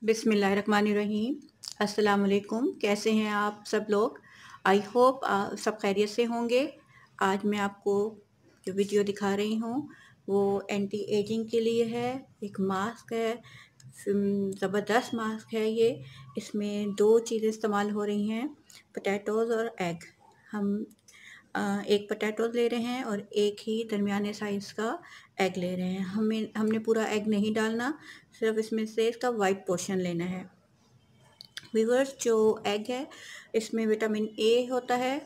बिस्मिल्लाहिर्रहमानिर्रहीम। अस्सलाम वालेकुम। कैसे हैं आप सब लोग? आई होप सब खैरियत से होंगे। आज मैं आपको जो वीडियो दिखा रही हूँ वो एंटी एजिंग के लिए है। एक मास्क है, ज़बरदस्त मास्क है ये। इसमें दो चीज़ें इस्तेमाल हो रही हैं, पोटैटोज़ और एग। हम एक पोटैटोज़ ले रहे हैं और एक ही दरमियाने साइज़ का एग ले रहे हैं। हमने पूरा एग नहीं डालना, सिर्फ इसमें से इसका वाइट पोर्शन लेना है। व्यूअर्स, जो एग है इसमें विटामिन ए होता है,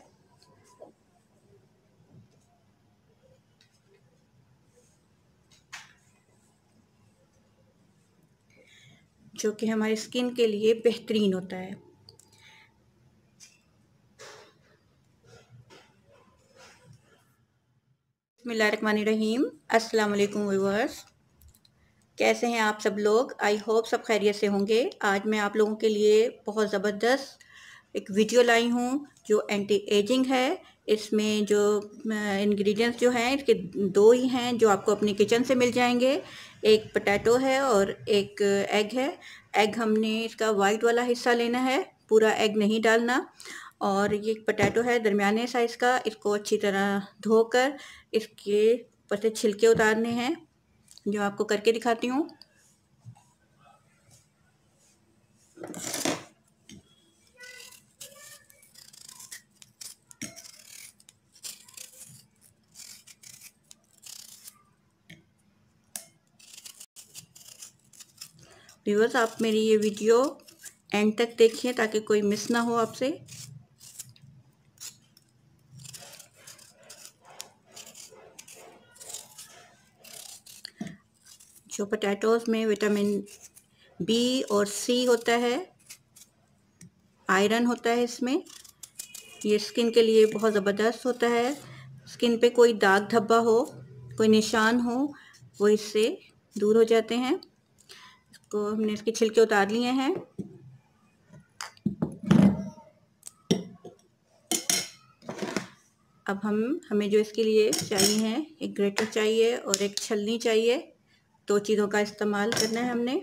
जो कि हमारी स्किन के लिए बेहतरीन होता है। बिस्मिल्लाहिर्रहमानिर्रहीम। अस्सलाम वालेकुम व्यूअर्स, कैसे हैं आप सब लोग? आई होप सब खैरियत से होंगे। आज मैं आप लोगों के लिए बहुत ज़बरदस्त एक वीडियो लाई हूँ जो एंटी एजिंग है। इसमें जो इंग्रेडिएंट्स जो हैं इसके दो ही हैं जो आपको अपनी किचन से मिल जाएंगे। एक पोटैटो है और एक एग है। एग हमने इसका वाइट वाला हिस्सा लेना है, पूरा एग नहीं डालना। और ये पोटैटो है दरमियाने साइज़ का। इसको अच्छी तरह धोकर इसके ऊपर से छिलके उतारने हैं, जो आपको करके दिखाती हूँ। व्यूअर्स, आप मेरी ये वीडियो एंड तक देखिए ताकि कोई मिस ना हो आपसे। जो पोटैटोज़ में विटामिन बी और सी होता है, आयरन होता है इसमें, ये स्किन के लिए बहुत ज़बरदस्त होता है। स्किन पे कोई दाग धब्बा हो, कोई निशान हो, वो इससे दूर हो जाते हैं। इसको हमने इसके छिलके उतार लिए हैं। अब हमें जो इसके लिए चाहिए हैं, एक ग्रेटर चाहिए और एक छलनी चाहिए। दो चीज़ों का इस्तेमाल करना है हमने।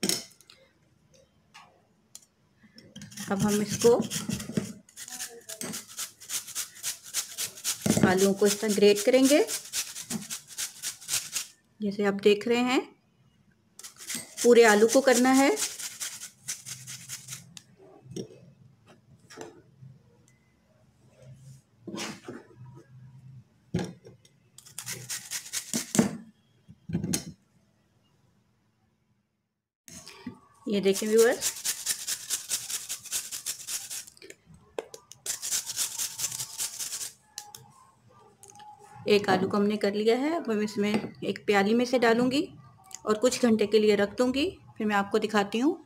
अब हम इसको आलूओं को इस तरह ग्रेट करेंगे, जैसे आप देख रहे हैं। पूरे आलू को करना है। ये देखें व्यूअर्स, एक आलू को हमने कर लिया है। अब मैं इसमें एक प्याली में से डालूंगी और कुछ घंटे के लिए रख दूंगी, फिर मैं आपको दिखाती हूँ।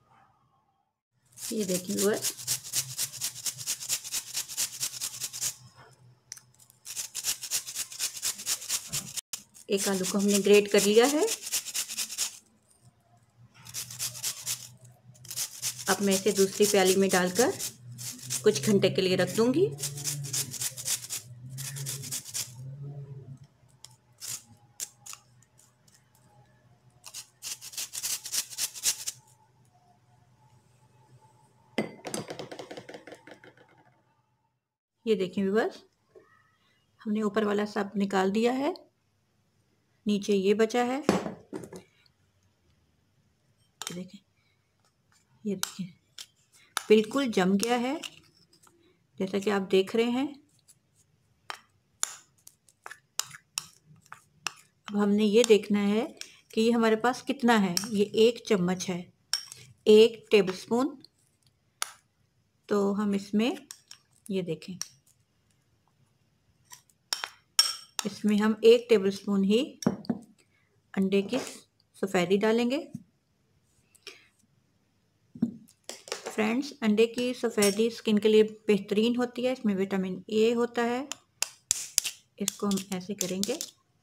ये देखिए व्यूअर्स, एक आलू को हमने ग्रेट कर लिया है। अब मैं इसे दूसरी प्याली में डालकर कुछ घंटे के लिए रख दूंगी। ये देखें व्यूअर्स, हमने ऊपर वाला सब निकाल दिया है, नीचे ये बचा है। ये देखिए बिल्कुल जम गया है, जैसा कि आप देख रहे हैं। अब हमने ये देखना है कि ये हमारे पास कितना है। ये 1 चम्मच है, 1 टेबलस्पून। तो हम इसमें ये देखें, इसमें हम 1 टेबलस्पून ही अंडे की सफ़ेदी डालेंगे। फ्रेंड्स, अंडे की सफ़ेदी स्किन के लिए बेहतरीन होती है, इसमें विटामिन ए होता है। इसको हम ऐसे करेंगे।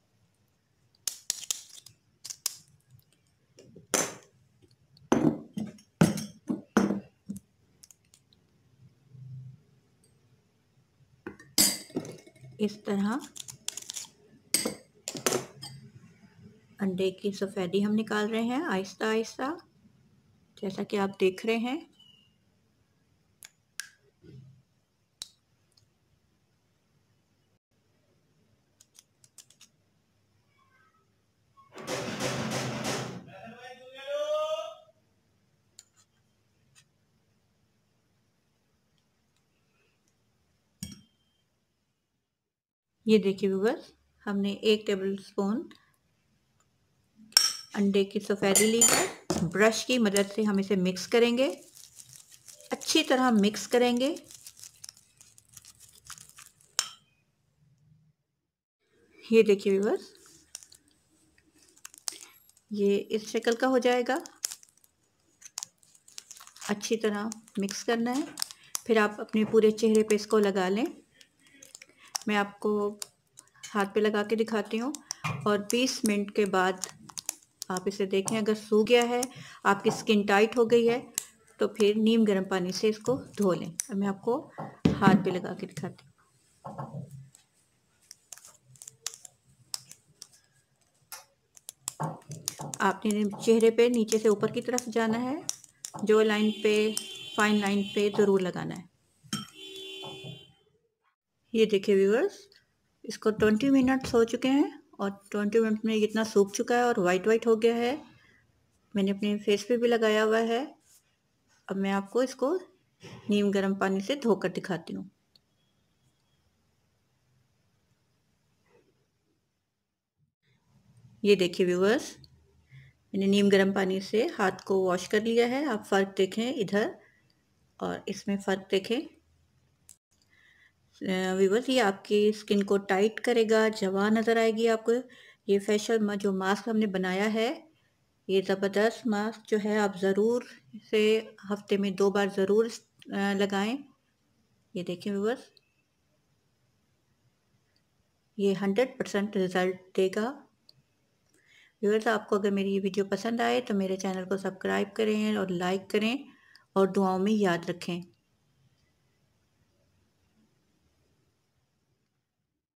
इस तरह अंडे की सफ़ेदी हम निकाल रहे हैं आहिस्ता आहिस्ता। जैसा कि आप देख रहे हैं। ये देखिए व्यूअर्स, हमने 1 टेबल स्पून अंडे की सफ़ेदी ली है। ब्रश की मदद से हम इसे मिक्स करेंगे, अच्छी तरह मिक्स करेंगे। ये देखिए व्यूअर्स, ये इस शक्ल का हो जाएगा। अच्छी तरह मिक्स करना है। फिर आप अपने पूरे चेहरे पे इसको लगा लें। मैं आपको हाथ पे लगा के दिखाती हूँ और 20 मिनट के बाद आप इसे देखें। अगर सूख गया है, आपकी स्किन टाइट हो गई है, तो फिर नीम गर्म पानी से इसको धो लें। अब मैं आपको हाथ पे लगा के दिखाती हूँ। आपने चेहरे पे नीचे से ऊपर की तरफ जाना है, जो लाइन पे, फाइन लाइन पे ज़रूर लगाना है। ये देखिए व्यूअर्स, इसको 20 मिनट्स हो चुके हैं और 20 मिनट में इतना सूख चुका है और वाइट वाइट हो गया है। मैंने अपने फेस पे भी लगाया हुआ है। अब मैं आपको इसको नीम गर्म पानी से धोकर दिखाती हूँ। ये देखिए व्यूअर्स, मैंने नीम गर्म पानी से हाथ को वॉश कर लिया है। आप फ़र्क देखें इधर और इसमें फ़र्क देखें। व्यूअर्स, ये आपकी स्किन को टाइट करेगा, जवान नज़र आएगी आपको। ये फेशियल जो मास्क हमने बनाया है, ये ज़बरदस्त मास्क जो है, आप ज़रूर इसे हफ्ते में 2 बार ज़रूर लगाएं। ये देखें व्यूअर्स, ये 100% रिज़ल्ट देगा। व्यूअर्स, आपको अगर मेरी ये वीडियो पसंद आए तो मेरे चैनल को सब्सक्राइब करें और लाइक करें और दुआओं में याद रखें।